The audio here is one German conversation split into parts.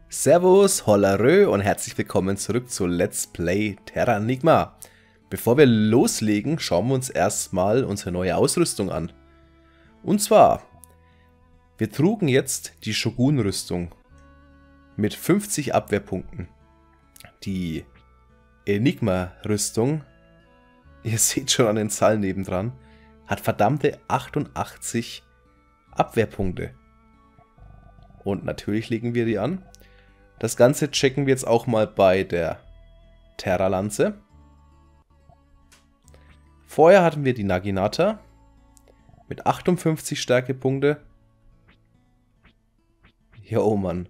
Servus, Hollerö und herzlich willkommen zurück zu Let's Play Terranigma. Bevor wir loslegen, schauen wir uns erstmal unsere neue Ausrüstung an. Und zwar, wir trugen jetzt die Shogun-Rüstung mit 50 Abwehrpunkten. Die Enigma-Rüstung, ihr seht schon an den Zahlen nebendran, hat verdammte 88 Abwehrpunkte. Und natürlich legen wir die an. Das Ganze checken wir jetzt auch mal bei der Terralanze. Vorher hatten wir die Naginata mit 58 Stärkepunkte. Jo, Mann.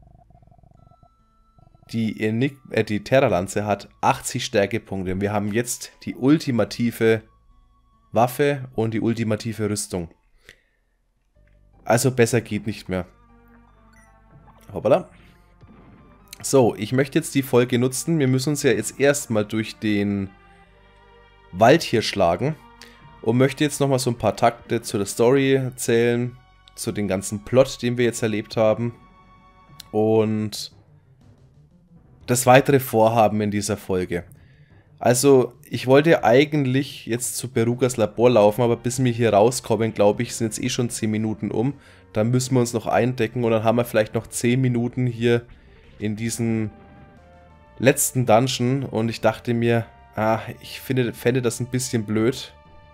Die Terralanze hat 80 Stärkepunkte. Wir haben jetzt die ultimative Waffe und die ultimative Rüstung. Also besser geht nicht mehr. Hoppala. So, ich möchte jetzt die Folge nutzen. Wir müssen uns ja jetzt erstmal durch den Wald hier schlagen. Und möchte jetzt nochmal so ein paar Takte zu der Story erzählen. Zu dem ganzen Plot, den wir jetzt erlebt haben. Und das weitere Vorhaben in dieser Folge. Also, ich wollte eigentlich jetzt zu Berugas Labor laufen, aber bis wir hier rauskommen, glaube ich, sind jetzt eh schon 10 Minuten um. Dann müssen wir uns noch eindecken und dann haben wir vielleicht noch 10 Minuten hier in diesem letzten Dungeon. Und ich dachte mir, ich fände das ein bisschen blöd.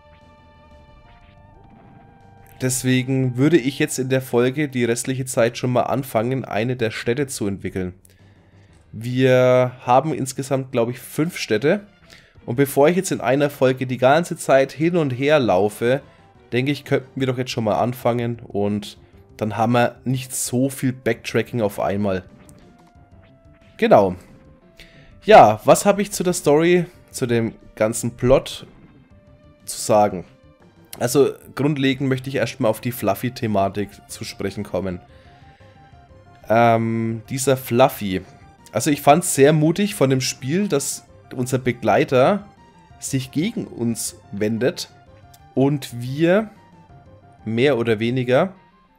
Deswegen würde ich jetzt in der Folge die restliche Zeit schon mal anfangen, eine der Städte zu entwickeln. Wir haben insgesamt, glaube ich, 5 Städte. Und bevor ich jetzt in einer Folge die ganze Zeit hin und her laufe, denke ich, könnten wir doch jetzt schon mal anfangen. Und dann haben wir nicht so viel Backtracking auf einmal. Genau. Ja, was habe ich zu der Story, zu dem ganzen Plot zu sagen? Also, grundlegend möchte ich erstmal auf die Fluffy-Thematik zu sprechen kommen. Dieser Fluffy. Also, ich fand es sehr mutig von dem Spiel, dass unser Begleiter sich gegen uns wendet und wir mehr oder weniger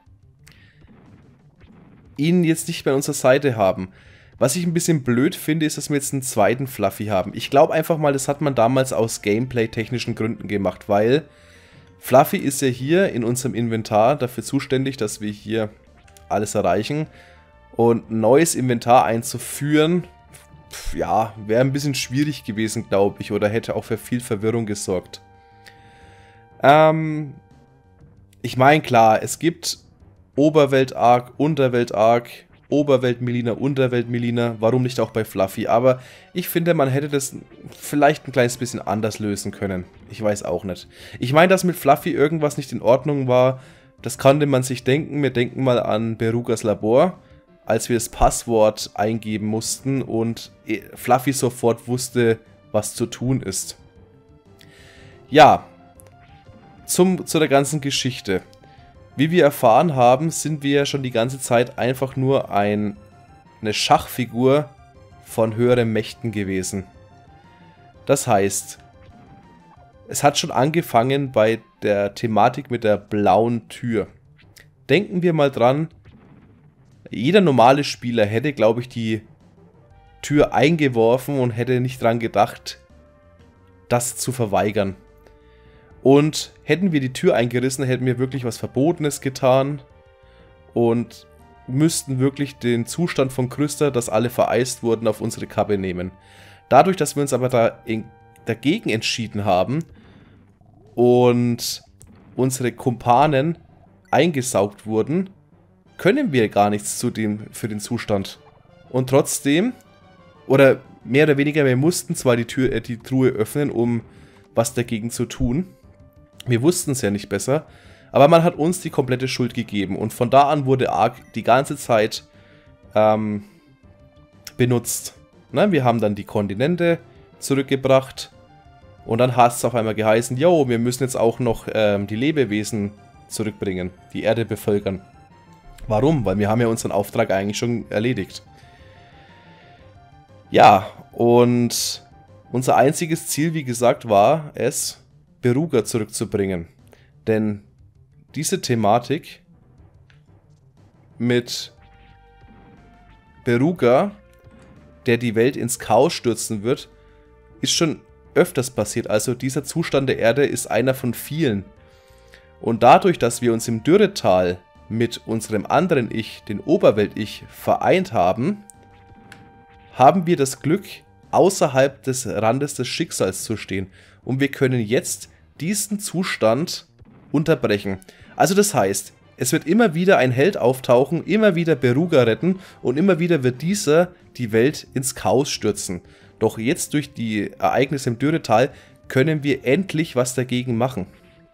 ihn jetzt nicht mehr an unserer Seite haben. Was ich ein bisschen blöd finde, ist, dass wir jetzt einen zweiten Fluffy haben. Ich glaube einfach mal, das hat man damals aus Gameplay-technischen Gründen gemacht, weil Fluffy ist ja hier in unserem Inventar dafür zuständig, dass wir hier alles erreichen. Und ein neues Inventar einzuführen, ja, wäre ein bisschen schwierig gewesen, glaube ich, oder hätte auch für viel Verwirrung gesorgt. Ich meine, klar, es gibt Oberwelt-Arc, Unterwelt-Arc, Oberwelt-Melina, Unterwelt-Melina, warum nicht auch bei Fluffy? Aber ich finde, man hätte das vielleicht ein kleines bisschen anders lösen können. Ich weiß auch nicht. Ich meine, dass mit Fluffy irgendwas nicht in Ordnung war, das konnte man sich denken. Wir denken mal an Berugas Labor, als wir das Passwort eingeben mussten und Fluffy sofort wusste, was zu tun ist. Ja, zu der ganzen Geschichte. Wie wir erfahren haben, sind wir ja schon die ganze Zeit einfach nur eine Schachfigur von höheren Mächten gewesen. Das heißt, es hat schon angefangen bei der Thematik mit der blauen Tür. Denken wir mal dran, jeder normale Spieler hätte, glaube ich, die Tür eingeworfen und hätte nicht dran gedacht, das zu verweigern. Und hätten wir die Tür eingerissen, hätten wir wirklich was Verbotenes getan und müssten wirklich den Zustand von Krysta, dass alle vereist wurden, auf unsere Kappe nehmen. Dadurch, dass wir uns aber dagegen entschieden haben und unsere Kumpanen eingesaugt wurden, können wir gar nichts für den Zustand. Und trotzdem, oder mehr oder weniger, wir mussten zwar die Truhe öffnen, um was dagegen zu tun. Wir wussten es ja nicht besser, aber man hat uns die komplette Schuld gegeben und von da an wurde Arc die ganze Zeit benutzt. Na, wir haben dann die Kontinente zurückgebracht und dann hat es auf einmal geheißen, jo, wir müssen jetzt auch noch die Lebewesen zurückbringen, die Erde bevölkern. Warum? Weil wir haben ja unseren Auftrag eigentlich schon erledigt. Ja, und unser einziges Ziel, wie gesagt, war es, Beruga zurückzubringen. Denn diese Thematik mit Beruga, der die Welt ins Chaos stürzen wird, ist schon öfters passiert. Also dieser Zustand der Erde ist einer von vielen. Und dadurch, dass wir uns im Dürretal mit unserem anderen Ich, den Oberwelt-Ich, vereint haben, haben wir das Glück, außerhalb des Randes des Schicksals zu stehen. Und wir können jetzt diesen Zustand unterbrechen. Also das heißt, es wird immer wieder ein Held auftauchen, immer wieder Beruga retten und immer wieder wird dieser die Welt ins Chaos stürzen. Doch jetzt durch die Ereignisse im Dürretal können wir endlich was dagegen machen.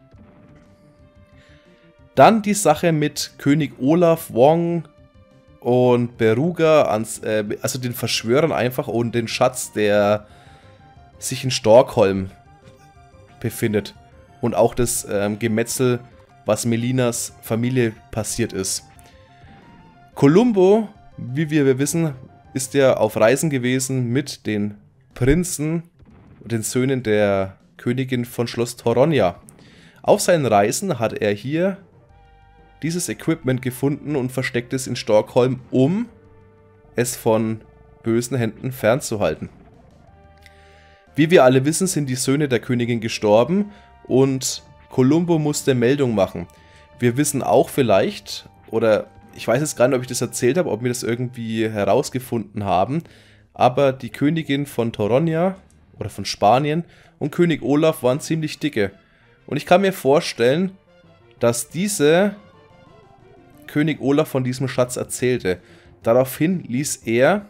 Dann die Sache mit König Olaf, Wong und Beruga, also den Verschwörern einfach und den Schatz, der sich in Stockholm befindet. Und auch das Gemetzel, was Melinas Familie passiert ist. Columbo, wie wir wissen, ist ja auf Reisen gewesen mit den Prinzen und den Söhnen der Königin von Schloss Toronja. Auf seinen Reisen hat er hier dieses Equipment gefunden und versteckt es in Stockholm, um es von bösen Händen fernzuhalten. Wie wir alle wissen, sind die Söhne der Königin gestorben und Columbo musste Meldung machen. Wir wissen auch vielleicht, oder ich weiß jetzt gar nicht, ob ich das erzählt habe, ob wir das irgendwie herausgefunden haben, aber die Königin von Toronja oder von Spanien und König Olaf waren ziemlich dicke. Und ich kann mir vorstellen, dass diese König Olaf von diesem Schatz erzählte. Daraufhin ließ er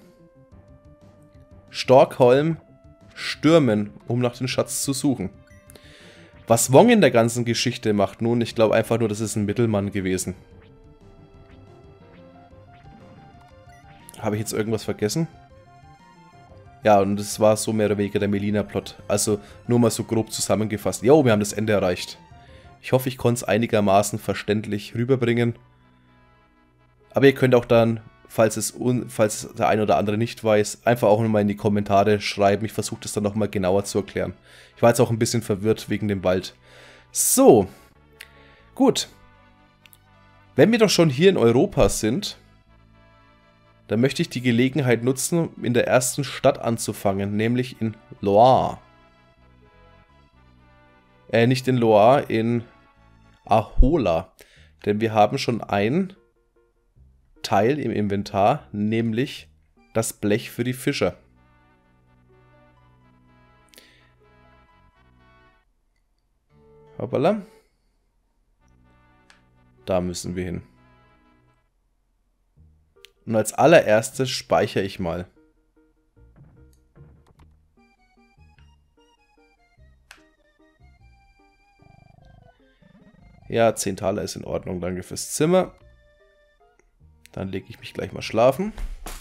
Stockholm stürmen, um nach dem Schatz zu suchen. Was Wong in der ganzen Geschichte macht nun, ich glaube einfach nur, das ist ein Mittelmann gewesen. Habe ich jetzt irgendwas vergessen? Ja, und das war so mehr oder weniger der Melina-Plot. Also nur mal so grob zusammengefasst. Jo, wir haben das Ende erreicht. Ich hoffe, ich konnte es einigermaßen verständlich rüberbringen. Aber ihr könnt auch dann, falls der eine oder andere nicht weiß, einfach auch nochmal in die Kommentare schreiben. Ich versuche das dann nochmal genauer zu erklären. Ich war jetzt auch ein bisschen verwirrt wegen dem Wald. So, gut. Wenn wir doch schon hier in Europa sind, dann möchte ich die Gelegenheit nutzen, in der ersten Stadt anzufangen, nämlich in Loire. Nicht in Loire, in Ahola. Denn wir haben schon ein Teil im Inventar, nämlich das Blech für die Fischer. Hoppala. Da müssen wir hin. Und als allererstes speichere ich mal. Ja, 10 Taler ist in Ordnung, danke fürs Zimmer. Dann lege ich mich gleich mal schlafen.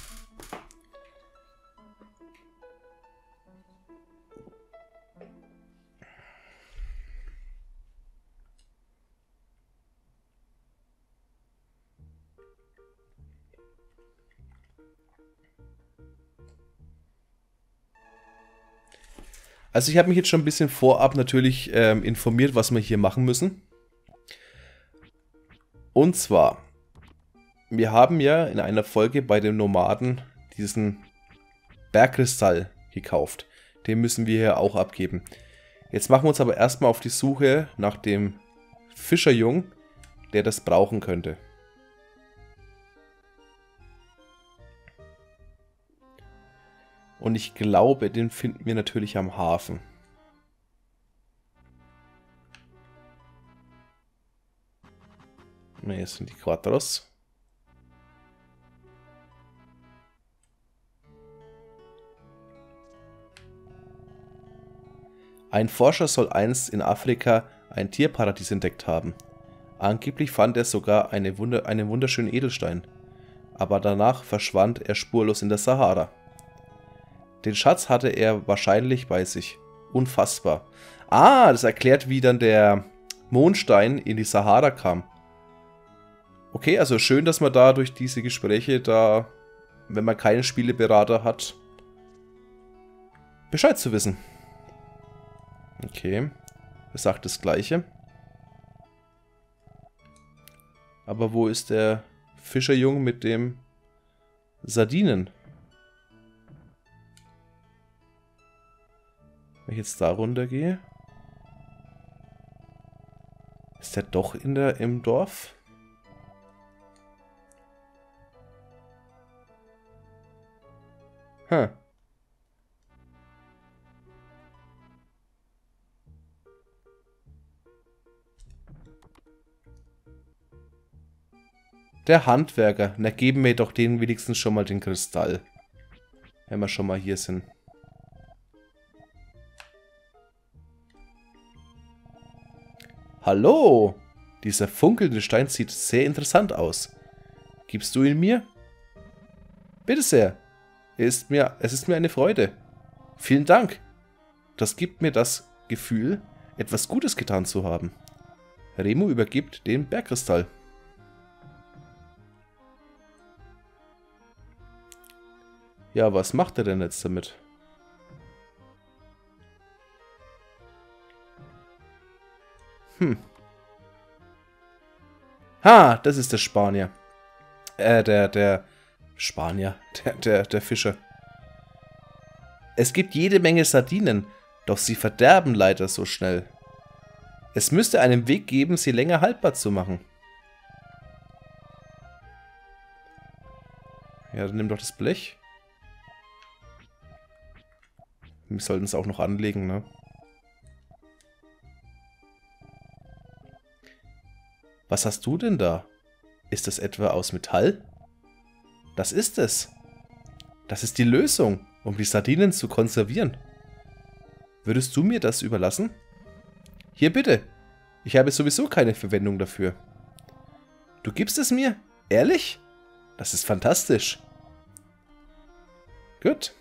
Also ich habe mich jetzt schon ein bisschen vorab natürlich informiert, was wir hier machen müssen. Und zwar, wir haben ja in einer Folge bei den Nomaden diesen Bergkristall gekauft. Den müssen wir hier auch abgeben. Jetzt machen wir uns aber erstmal auf die Suche nach dem Fischerjungen, der das brauchen könnte. Und ich glaube, den finden wir natürlich am Hafen. Ne, jetzt sind die Quattros. Ein Forscher soll einst in Afrika ein Tierparadies entdeckt haben. Angeblich fand er sogar einen wunderschönen Edelstein. Aber danach verschwand er spurlos in der Sahara. Den Schatz hatte er wahrscheinlich bei sich. Unfassbar. Ah, das erklärt, wie dann der Mondstein in die Sahara kam. Okay, also schön, dass man da durch diese Gespräche da, wenn man keinen Spieleberater hat, Bescheid zu wissen. Okay, das sagt das Gleiche. Aber wo ist der Fischerjunge mit dem Sardinen. Wenn ich jetzt da runter gehe. Ist der doch im Dorf? Hm. Der Handwerker. Na, geben wir doch denen wenigstens schon mal den Kristall. Wenn wir schon mal hier sind. Hallo! Dieser funkelnde Stein sieht sehr interessant aus. Gibst du ihn mir? Bitte sehr. Es ist mir eine Freude. Vielen Dank. Das gibt mir das Gefühl, etwas Gutes getan zu haben. Remo übergibt den Bergkristall. Ja, was macht er denn jetzt damit? Ha, das ist der Spanier. Der Spanier. Der Fischer. Es gibt jede Menge Sardinen, doch sie verderben leider so schnell. Es müsste einen Weg geben, sie länger haltbar zu machen. Ja, dann nimm doch das Blech. Wir sollten es auch noch anlegen, ne? Was hast du denn da? Ist das etwa aus Metall? Das ist es. Das ist die Lösung, um die Sardinen zu konservieren. Würdest du mir das überlassen? Hier bitte. Ich habe sowieso keine Verwendung dafür. Du gibst es mir? Ehrlich? Das ist fantastisch. Gut.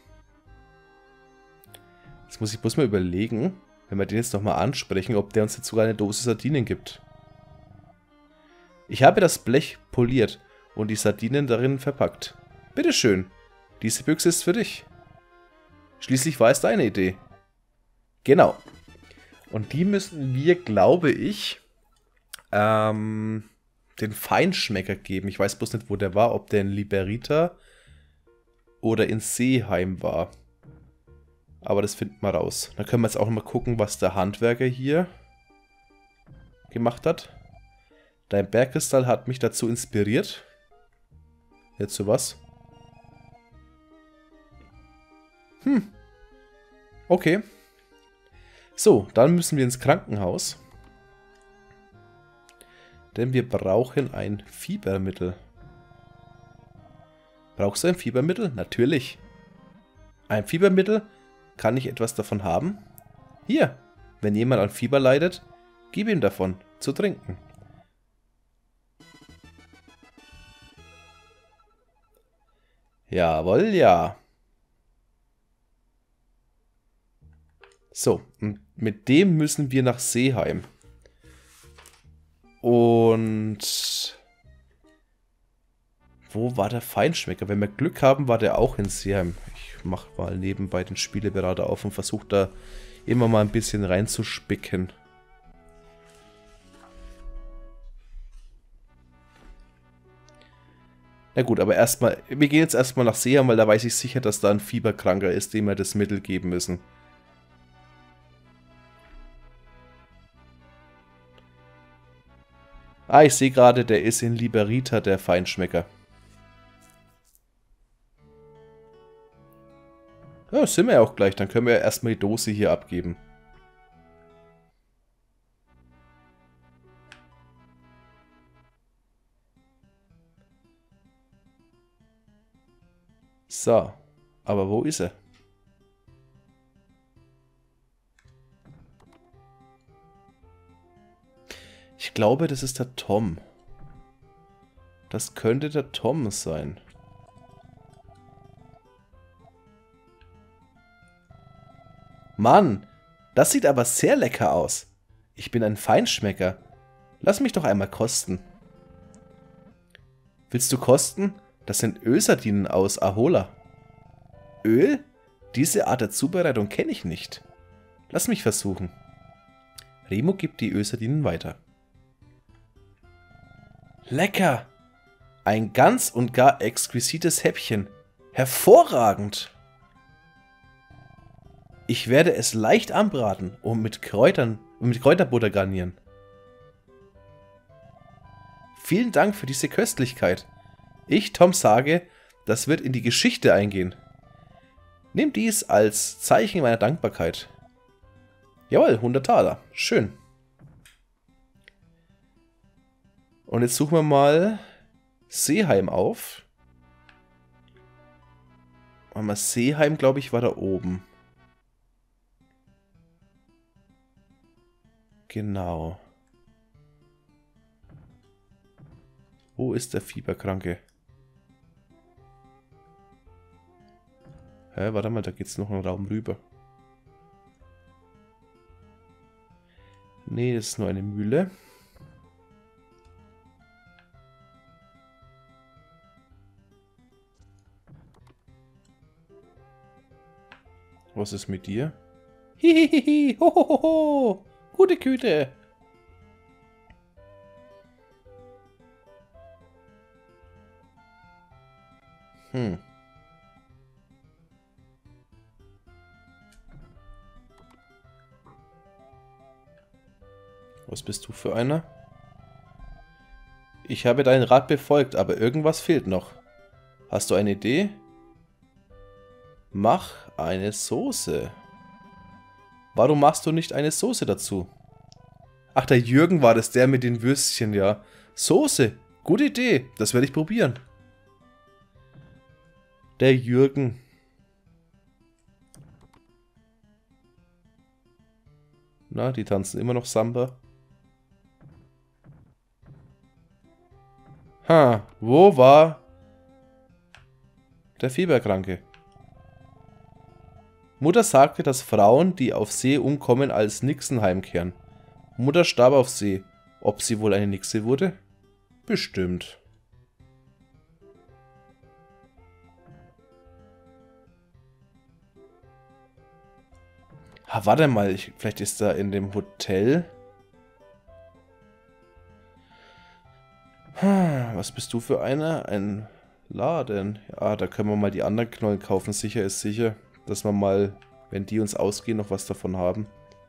Jetzt muss ich bloß mal überlegen, wenn wir den jetzt nochmal ansprechen, ob der uns jetzt sogar eine Dose Sardinen gibt. Ich habe das Blech poliert und die Sardinen darin verpackt. Bitteschön, diese Büchse ist für dich. Schließlich war es deine Idee. Genau. Und die müssen wir, glaube ich, den Feinschmecker geben. Ich weiß bloß nicht, wo der war, ob der in Liberita oder in Seeheim war. Aber das finden wir raus. Dann können wir jetzt auch mal gucken, was der Handwerker hier gemacht hat. Dein Bergkristall hat mich dazu inspiriert. Jetzt zu was? Okay. So, dann müssen wir ins Krankenhaus. Denn wir brauchen ein Fiebermittel. Brauchst du ein Fiebermittel? Natürlich. Ein Fiebermittel? Kann ich etwas davon haben? Hier, wenn jemand an Fieber leidet, gib ihm davon zu trinken. Jawohl, ja. So, und mit dem müssen wir nach Seeheim. Und wo war der Feinschmecker? Wenn wir Glück haben, war der auch in Seeheim. Ich mache mal nebenbei den Spieleberater auf und versuche da immer mal ein bisschen reinzuspicken. Na gut, aber erstmal, wir gehen jetzt erstmal nach Seeheim, weil da weiß ich sicher, dass da ein Fieberkranker ist, dem wir das Mittel geben müssen. Ah, ich sehe gerade, der ist in Liberita, der Feinschmecker. Ja, sind wir ja auch gleich. Dann können wir ja erstmal die Dose hier abgeben. So, aber wo ist er? Ich glaube, das ist der Tom. Das könnte der Tom sein. Mann, das sieht aber sehr lecker aus. Ich bin ein Feinschmecker. Lass mich doch einmal kosten. Willst du kosten? Das sind Ölsardinen aus Ahola. Öl? Diese Art der Zubereitung kenne ich nicht. Lass mich versuchen. Remo gibt die Ölsardinen weiter. Lecker! Ein ganz und gar exquisites Häppchen. Hervorragend! Ich werde es leicht anbraten und mit Kräuterbutter garnieren. Vielen Dank für diese Köstlichkeit. Ich, Tom, sage, das wird in die Geschichte eingehen. Nimm dies als Zeichen meiner Dankbarkeit. Jawohl, 100 Taler. Schön. Und jetzt suchen wir mal Seeheim auf. Aber Seeheim, glaube ich, war da oben. Genau. Wo ist der Fieberkranke? Hä, warte mal, da geht's noch einen Raum rüber. Nee, das ist nur eine Mühle. Was ist mit dir? Hihihihi, hohoho, gute Güte. Was bist du für einer? Ich habe deinen Rat befolgt, aber irgendwas fehlt noch. Hast du eine Idee? Mach eine Soße. Warum machst du nicht eine Soße dazu? Ach, der Jürgen war das, der mit den Würstchen, ja. Soße, gute Idee, das werde ich probieren. Der Jürgen. Na, die tanzen immer noch Samba. Ha, wo war der Fieberkranke? Mutter sagte, dass Frauen, die auf See umkommen, als Nixen heimkehren. Mutter starb auf See. Ob sie wohl eine Nixe wurde? Bestimmt. Ah, warte mal, vielleicht ist da in dem Hotel... Was bist du für einer? Ein Laden. Ja, da können wir mal die anderen Knollen kaufen. Sicher ist sicher, dass wir mal, wenn die uns ausgehen, noch was davon haben.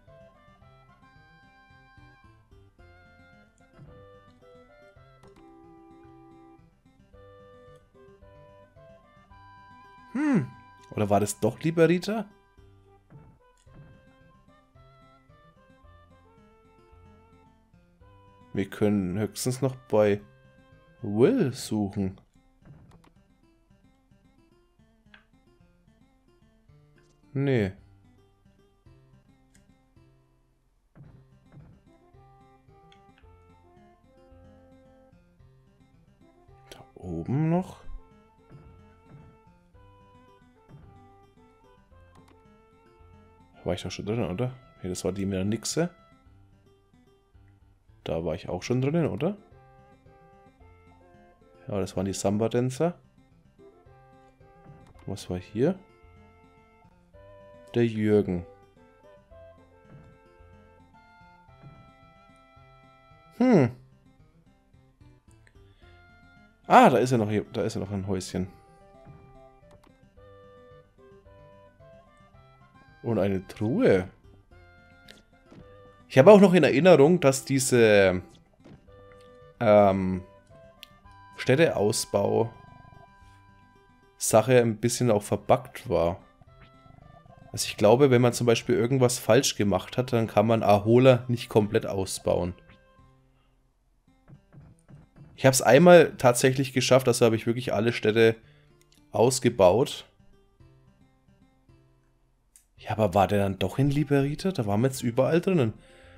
Oder war das doch Liberita? Wir können höchstens noch bei Will suchen. Nee. Da oben noch? War ich doch schon drin, oder? Nee, das war die mit der Nixe. Da war ich auch schon drin, oder? Ja, das waren die Samba-Tänzer. Was war hier? Der Jürgen. Ah, da ist ja noch hier, da ist ja noch ein Häuschen. Und eine Truhe. Ich habe auch noch in Erinnerung, dass diese Städteausbau-Sache ein bisschen auch verbuggt war. Also ich glaube, wenn man zum Beispiel irgendwas falsch gemacht hat, dann kann man Ahola nicht komplett ausbauen. Ich habe es einmal tatsächlich geschafft, also habe ich wirklich alle Städte ausgebaut. Ja, aber war der dann doch in Liberita? Da waren wir jetzt überall drinnen.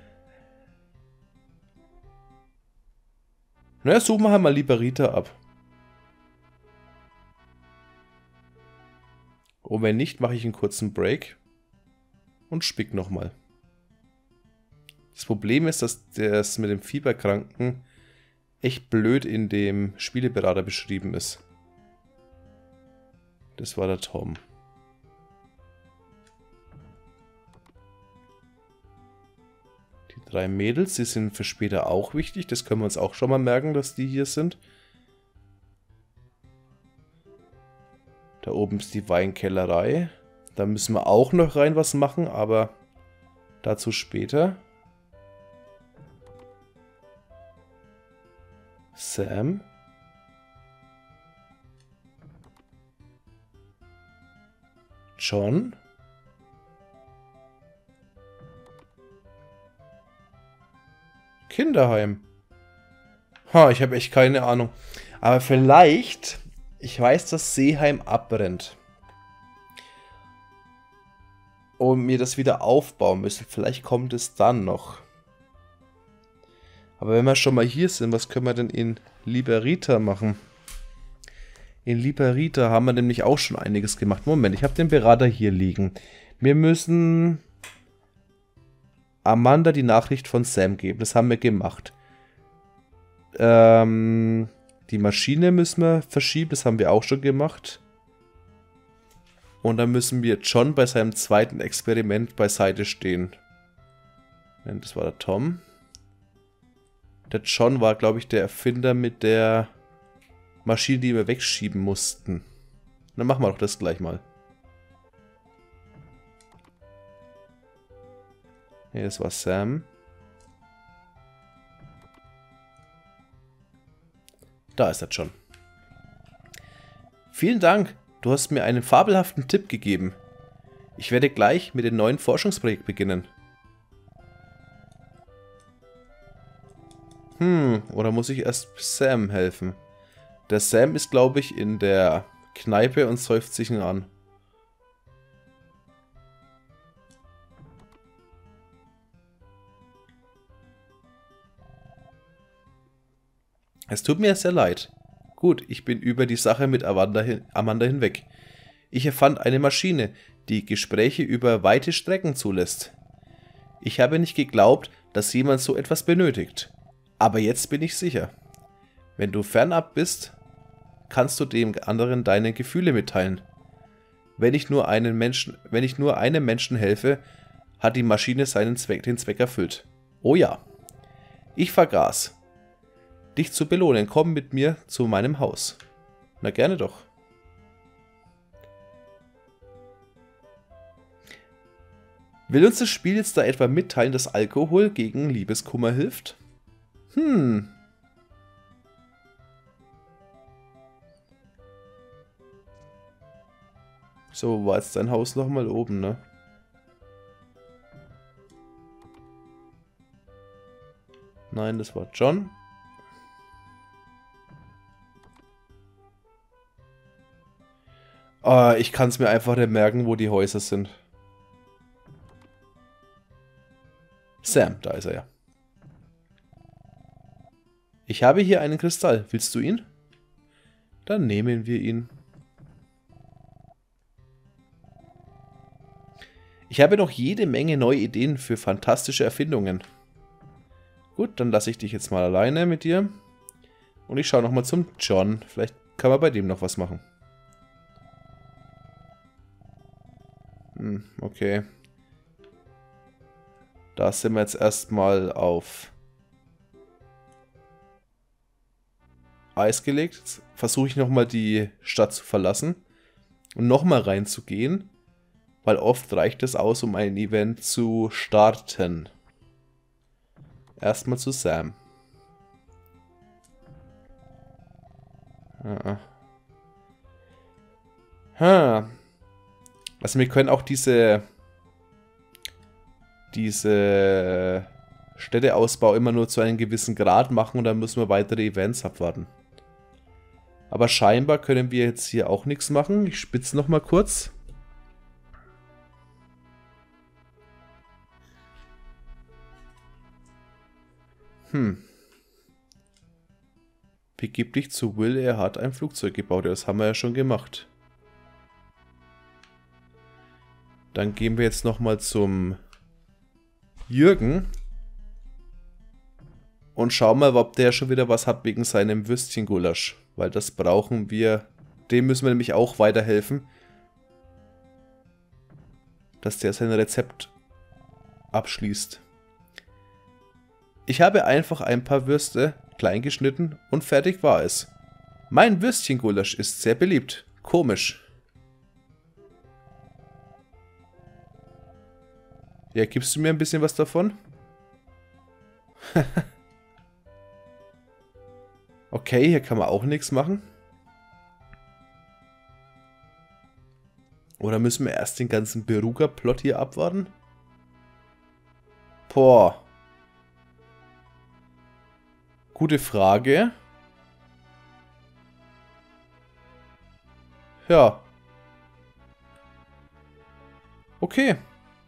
Na, suchen wir halt mal Liberita ab. Und wenn nicht, mache ich einen kurzen Break. Und spick nochmal. Das Problem ist, dass das mit dem Fieberkranken echt blöd in dem Spieleberater beschrieben ist. Das war der Tom. Die 3 Mädels, die sind für später auch wichtig. Das können wir uns auch schon mal merken, dass die hier sind. Da oben ist die Weinkellerei. Da müssen wir auch noch rein was machen, aber dazu später. Sam? John? Kinderheim. Ha, ich habe echt keine Ahnung. Aber vielleicht, ich weiß, dass Seeheim abbrennt. Und mir das wieder aufbauen müssen. Vielleicht kommt es dann noch. Aber wenn wir schon mal hier sind, was können wir denn in Liberita machen? In Liberita haben wir nämlich auch schon einiges gemacht. Moment, ich habe den Berater hier liegen. Wir müssen Amanda die Nachricht von Sam geben. Das haben wir gemacht. Die Maschine müssen wir verschieben. Das haben wir auch schon gemacht. Und dann müssen wir John bei seinem zweiten Experiment beiseite stehen. Das war der Tom. Der John war, glaube ich, der Erfinder mit der Maschine, die wir wegschieben mussten. Dann machen wir doch das gleich mal. Nee, das war Sam. Da ist er schon. Vielen Dank, du hast mir einen fabelhaften Tipp gegeben. Ich werde gleich mit dem neuen Forschungsprojekt beginnen. Oder muss ich erst Sam helfen? Der Sam ist, glaube ich, in der Kneipe und säuft sich ihn an. Es tut mir sehr leid. Gut, ich bin über die Sache mit Amanda hinweg. Ich erfand eine Maschine, die Gespräche über weite Strecken zulässt. Ich habe nicht geglaubt, dass jemand so etwas benötigt. Aber jetzt bin ich sicher. Wenn du fernab bist, kannst du dem anderen deine Gefühle mitteilen. Wenn ich nur einem Menschen helfe, hat die Maschine den Zweck erfüllt. Oh ja. Ich vergaß, dich zu belohnen. Komm mit mir zu meinem Haus. Na gerne doch. Will uns das Spiel jetzt da etwa mitteilen, dass Alkohol gegen Liebeskummer hilft? So, war jetzt dein Haus nochmal oben, ne? Nein, das war John. Ich kann es mir einfach nicht merken, wo die Häuser sind. Sam, da ist er ja. Ich habe hier einen Kristall. Willst du ihn? Dann nehmen wir ihn. Ich habe noch jede Menge neue Ideen für fantastische Erfindungen. Gut, dann lasse ich dich jetzt mal alleine mit dir. Und ich schaue nochmal zum John. Vielleicht kann man bei dem noch was machen. Okay. Da sind wir jetzt erstmal auf Eis gelegt. Jetzt versuche ich nochmal die Stadt zu verlassen und nochmal reinzugehen, weil oft reicht es aus, um ein Event zu starten. Erstmal zu Sam. Also wir können auch diese Städteausbau immer nur zu einem gewissen Grad machen und dann müssen wir weitere Events abwarten. Aber scheinbar können wir jetzt hier auch nichts machen. Ich spitze nochmal kurz. Begib dich zu Will, er hat ein Flugzeug gebaut. Das haben wir ja schon gemacht. Dann gehen wir jetzt nochmal zum Jürgen und schauen mal, ob der schon wieder was hat wegen seinem Würstchengulasch. Weil das brauchen wir. Dem müssen wir nämlich auch weiterhelfen. Dass der sein Rezept abschließt. Ich habe einfach ein paar Würste klein geschnitten und fertig war es. Mein Würstchengulasch ist sehr beliebt. Komisch. Ja, gibst du mir ein bisschen was davon? Okay, hier kann man auch nichts machen. Oder müssen wir erst den ganzen Beruga-Plot hier abwarten? Boah. Gute Frage. Ja. Okay.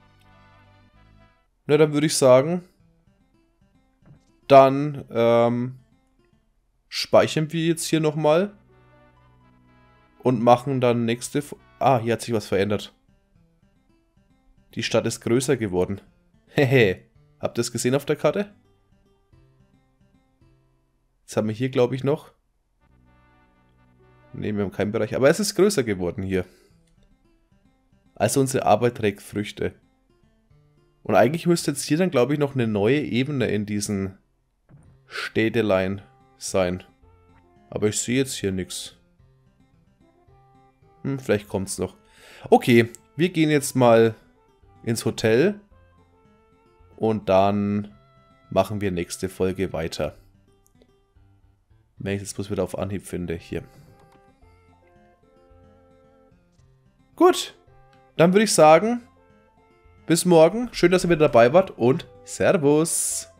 Na, dann würde ich sagen, dann speichern wir jetzt hier nochmal und machen dann nächste... Ah, hier hat sich was verändert. Die Stadt ist größer geworden. Hehe. Habt ihr es gesehen auf der Karte? Jetzt haben wir hier, glaube ich, noch... Ne, wir haben keinen Bereich. Aber es ist größer geworden hier. Also unsere Arbeit trägt Früchte. Und eigentlich müsste jetzt hier dann, glaube ich, noch eine neue Ebene in diesen Städtelein sein. Aber ich sehe jetzt hier nichts. Vielleicht kommt es noch. Okay, wir gehen jetzt mal ins Hotel. Und dann machen wir nächste Folge weiter. Wenn ich das bloß wieder auf Anhieb finde. Hier. Gut. Dann würde ich sagen, bis morgen. Schön, dass ihr wieder dabei wart und Servus.